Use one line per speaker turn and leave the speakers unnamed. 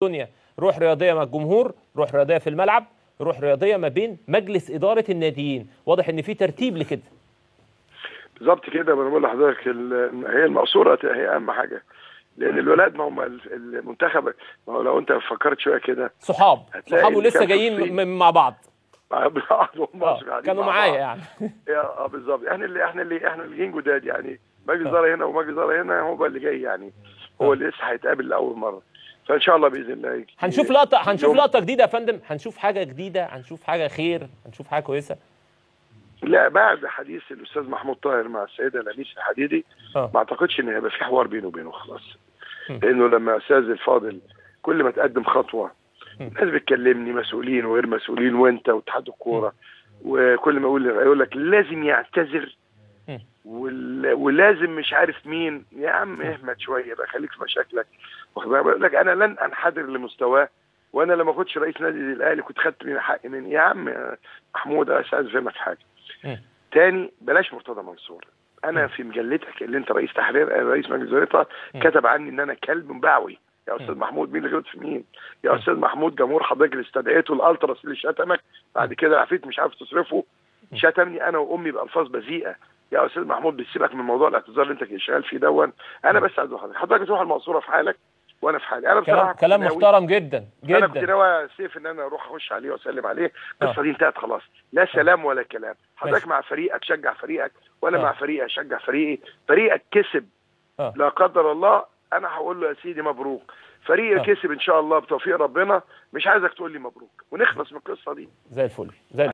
الدنيا روح رياضيه مع الجمهور، روح رياضيه في الملعب، روح رياضيه ما بين مجلس اداره الناديين. واضح ان في ترتيب لكده.
بالظبط كده. انا بقول لحضرتك هي المقصوره هي اهم حاجه، لان الولاد ما هم المنتخب. ما هو لو انت فكرت شويه كده
صحاب ولسه جايين مع بعض كانوا معايا يعني.
بالظبط. احنا اللي جايين جداد يعني. مجلس اداره هنا ومجلس اداره هنا، هو اللي جاي يعني. هو اللي لسه هيتقابل لاول مره. فان شاء الله باذن الله
هنشوف لقطه جديده يا فندم. هنشوف حاجه جديده، هنشوف حاجه خير، هنشوف حاجه كويسه.
لا، بعد حديث الاستاذ محمود طاهر مع السيده لميس الحديدي ما اعتقدش ان هيبقى في حوار بينه وبينه خلاص. لانه لما استاذ الفاضل كل ما تقدم خطوه الناس بتكلمني، مسؤولين وغير مسؤولين وانت واتحاد الكوره، وكل ما يقول لك لازم يعتذر ولازم مش عارف مين. يا عم اهمت شويه بقى، خليك في مشاكلك. بقول لك انا لن انحدر لمستواه، وانا لما كنتش رئيس نادي الاهلي كنت خدت من حقي من. يا عم محمود عايز افهمك حاجه تاني، بلاش مرتضى منصور. انا في مجلتك اللي انت رئيس تحرير، رئيس مجلس ادارتها، كتب عني ان انا كلب مبعوي. يا استاذ محمود، مين اللي غلط في مين؟ يا استاذ محمود، جمهور حضرتك اللي استدعيته، الالتراس اللي شتمك بعد كده عفيت مش عارف تصرفه، شتمني انا وامي بالفاظ بذيئه. يا استاذ محمود، بتسيبك من موضوع الاعتذار اللي انت شغال فيه دون. انا بس عايز حضرتك تروح المقصوره في حالك وانا في حالي. انا بصراحه
كلام محترم جدا جدا.
انا كنت ناوي سيف ان انا اروح اخش عليه واسلم عليه. القصه دي انتهت خلاص، لا سلام ولا كلام. حضرتك مع فريقك شجع فريقك، وانا مع فريقي اشجع فريقي. فريقك كسب لا قدر الله، انا هقول له يا سيدي مبروك. فريقك كسب ان شاء الله بتوفيق ربنا. مش عايزك تقول لي مبروك ونخلص من القصه دي.
زي الفل.